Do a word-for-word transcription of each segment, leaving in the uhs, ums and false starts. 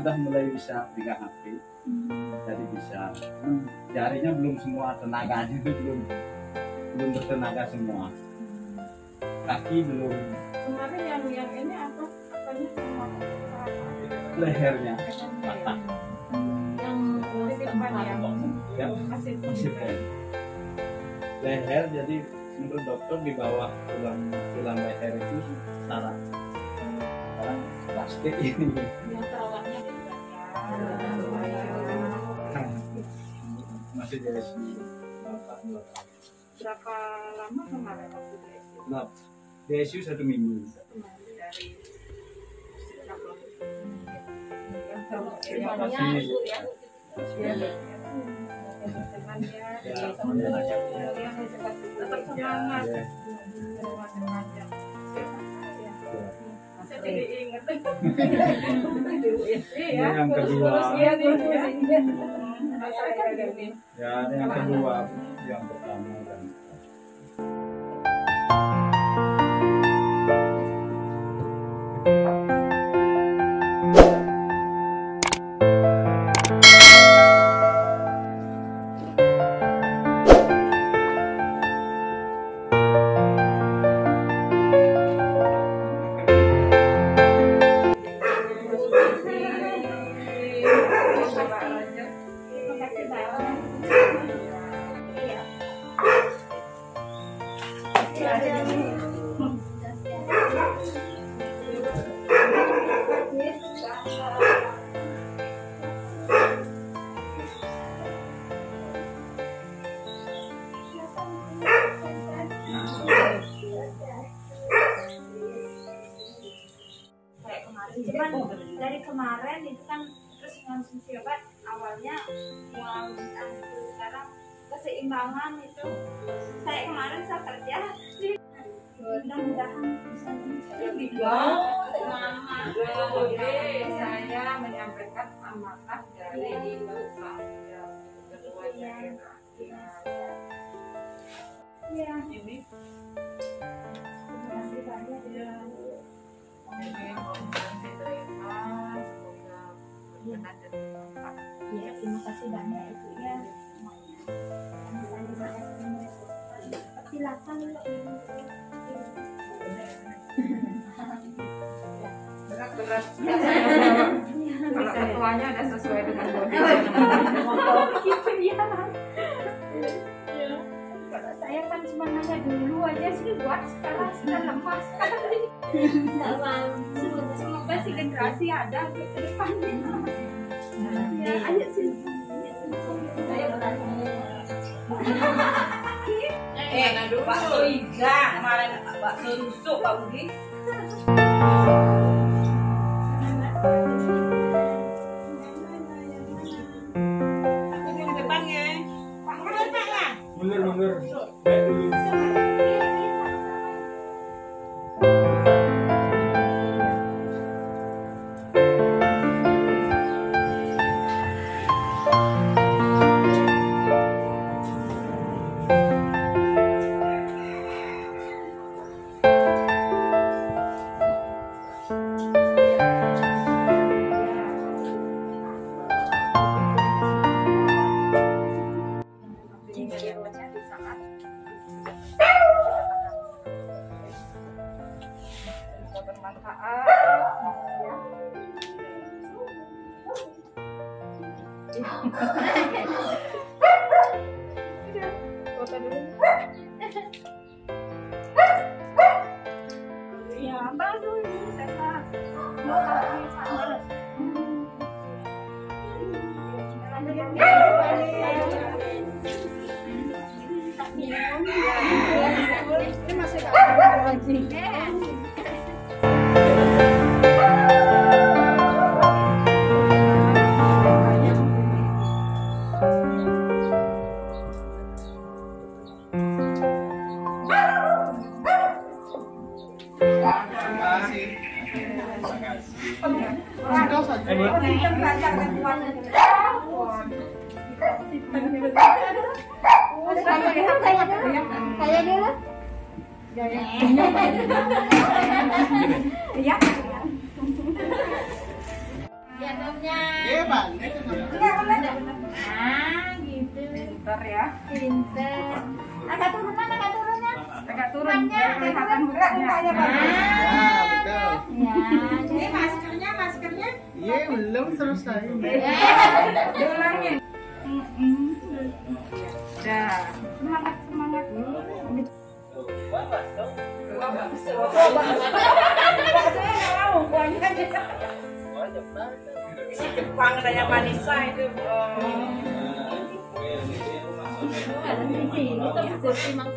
sudah mulai bisa pegang H P, jadi bisa. Hmm, jarinya belum semua tenaganya belum belum bertenaga semua. Kaki belum. Kemarin yang yang ini apa? Apanya semua? Lehernya patah. Yang depan ya. Ya, Masih masih pen. Leher jadi menurut dokter di bawah tulang tulang leher itu saraf. Sekarang plastik ini. Yang terawatnya juga ya. Masih di I C U. Berapa lama kemarin waktu di I C U? Nah, di I C U satu minggu. Dari Terima kasih. tetap semangat. Saya jadi ingat. Yang kedua. Ya, yang kedua, yang pertama dan cuman dari kemarin itu kan terus konsumsi obat awalnya mual muntah itu, sekarang keseimbangan itu saya kemarin saya kerja mudah-mudahan bisa Ketiga, mama, saya menyampaikan amanah dari ibu saya. Kedua daerah. ya. Ini Terima kasih banyak ya. ini mohon diterima, semoga berkenan dan bermanfaat. Ya, terima kasih banyak Ibu ya semuanya. Karena saya juga kasih merespon. Silakan Ibu. Berat-berat. Kalau ketuanya ada sesuai dengan body. Gitu ya. Kalau saya kan cuma nanya dulu aja sih buat sekarang sudah lemah sekali. Semoga si generasi ada ke depannya. Ya, ayo sini. Saya berani. Eh, bakso iga kemarin bakso rusuk Pak Budi. Ini depan ya. mundur mundur. Baik dulu. Foto dulu. Ya, baru ini saya mau kasih sama. Ini masih ada lagi. Kayak dulu. Ya. Gendongnya. Iya, Bang. Ah, gitu. Pintar ya. Pinter. Agak turunan, agak turunan. Agak turun biar kelihatan mukanya. Ya, betul. Ya, Ini maskernya, maskernya. Iya, belum selesai. Diulangin. Dah. Semangat, semangat. Isi Jepang ada yang Manisa itu. ada di sini tuh kursi maksud.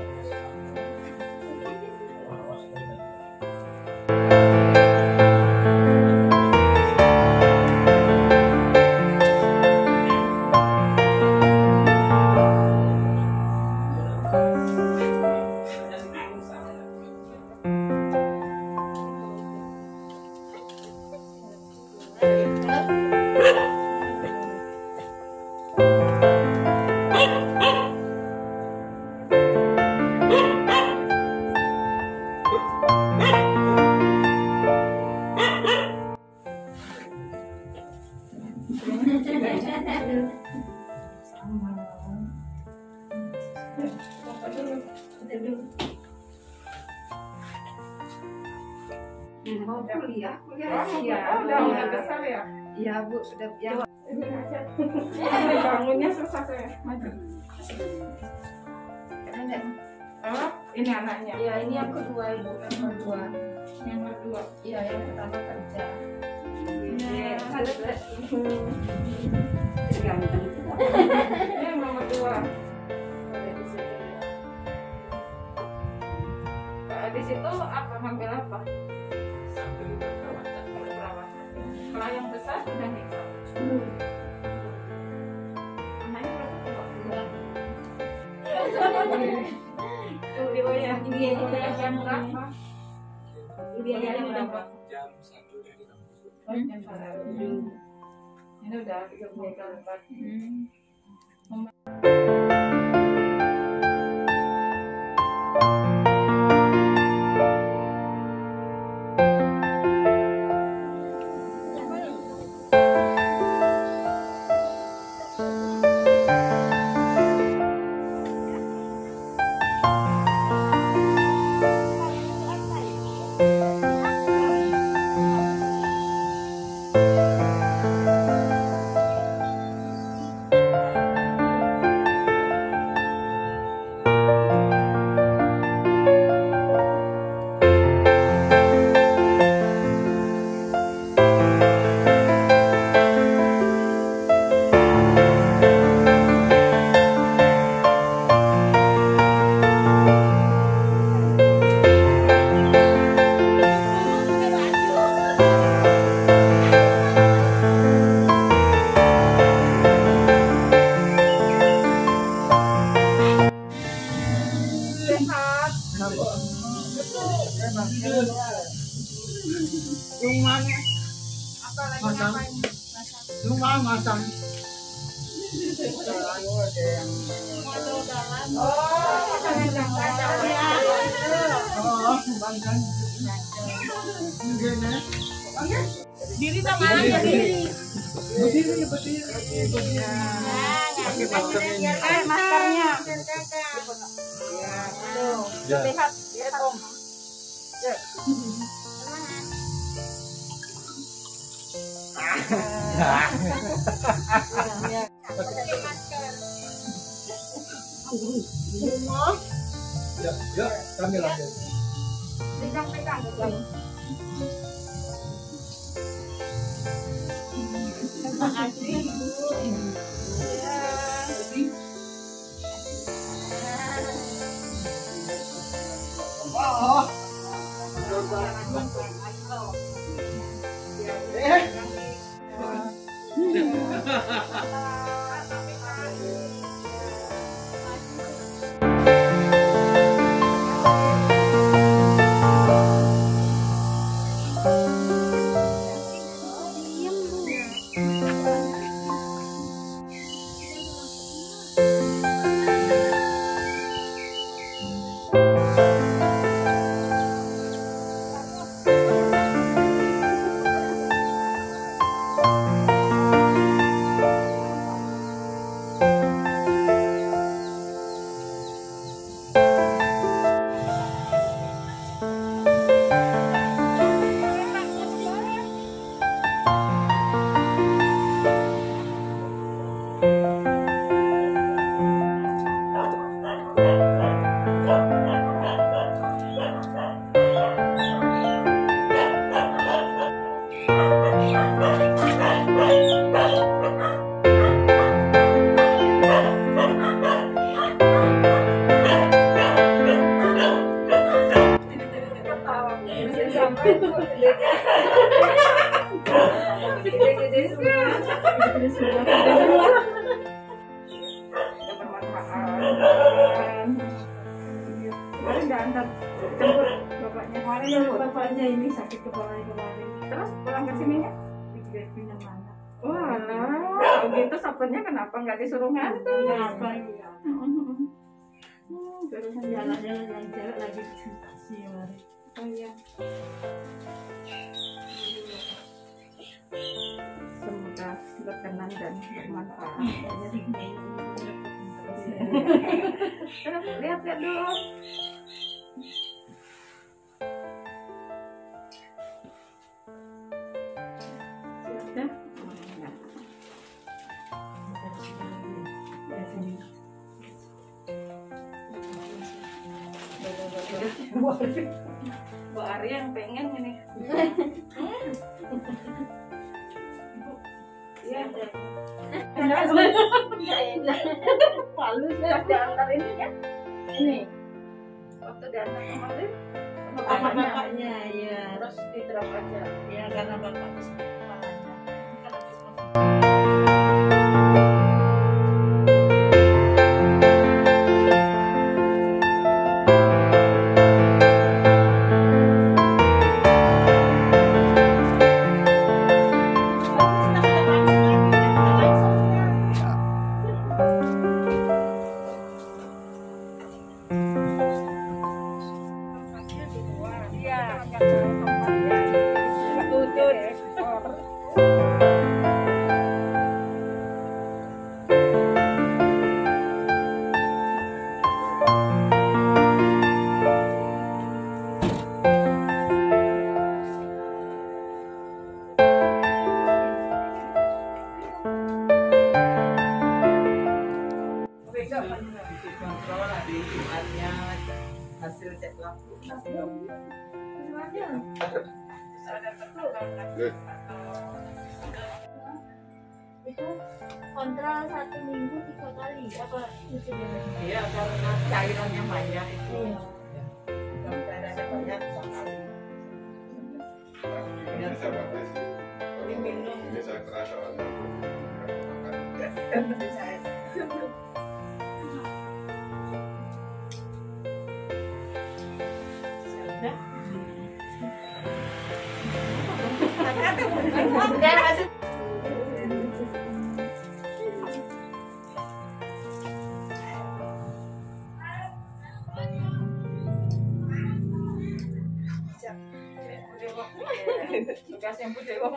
Mau kuliah, kuliah ya. Udah udah besar ya. Iya Bu, sudah ya. Bangunnya susah saya. Maju. Oh, ini anaknya. Ya ini yang kedua ibu, yang kedua. Yang kedua. Iya yang pertama kerja. Iya. Halo. Ganteng. Ini yang nomor dua. Di situ apa ngambil apa? Kalau yang besar sudah nikah. Anaknya berapa tuh? Tuh ya, ini yang jam berapa? Ini yang berapa? Jam satu dari kampus. Oh, jam satu. Ini udah tiga puluh empat. Rumahnya masang, rumah masang. Oh, makanan yang kacau ya. Oh, bangkan. Gini. Diri sama aja diri. Berdiri, berdiri, berdiri. Pakai masker ini. Eh, maskernya. Ya, lihat, lihat Om. Ya, ya, kami lanjut. Pegang-pegang, pegang. Terima kasih Ibu. Oh. Eh. tulis semua semua. Udah bermanfaat. Kemarin nggak antar jemput bapaknya. Kemarin bapaknya ini sakit kepala kemarin. Terus pulang ke sininya pinjam mana? Wah lah, gitu sapenya kenapa nggak disuruh nganter? Kenapa ya? Terus jalan-jalan yang cewek lagi presentasi kemarin. Oh iya. Semoga berkenan dan bermanfaat. Terus lihat-lihat dulu. Sudah. Bu Arya yang pengen ini. Iya, Palu diantar ini ya. Ini. Waktu diantar kemarin sama bapaknya, ya. Terus diterap aja. Ya karena bapak sakit kepalanya. Hasil cek laku Itu kontrol satu minggu tiga kali apa itu dia? iya karena cairannya banyak itu Iya. kalau cairannya banyak sekali Ini bisa batasi. Diminum. Ini saya terasa soalnya aku makan. tugas yang putih kok.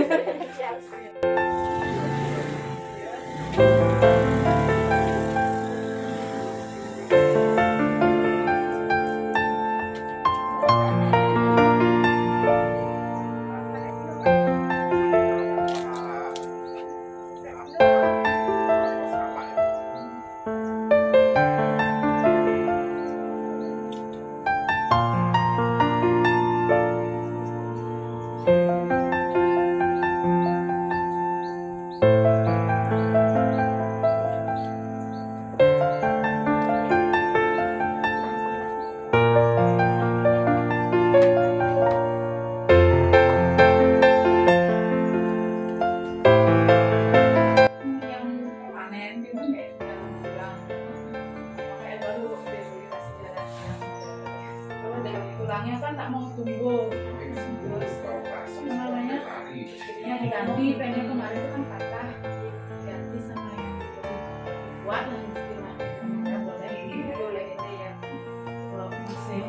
Tulangnya kan tak mau tumbuh, terus namanya jadinya diganti, pengen kemarin itu kan patah, diganti sama yang lebih kuat lah istilahnya. Ya boleh ini, boleh ini ya, kalau masih.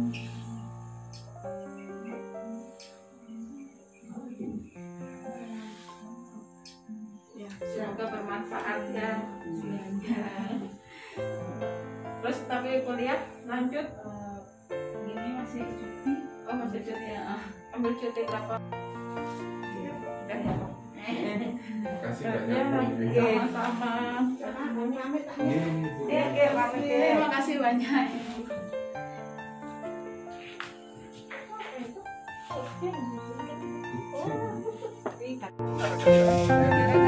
Ya, semoga bermanfaat ya. Terus tapi kuliah lanjut. Masih cuti, oh masih cuti ya, ambil cuti berapa? Ya, udah ya. Kasih Ya, banyak. sama-sama. Ya, terima kasih banyak. Ini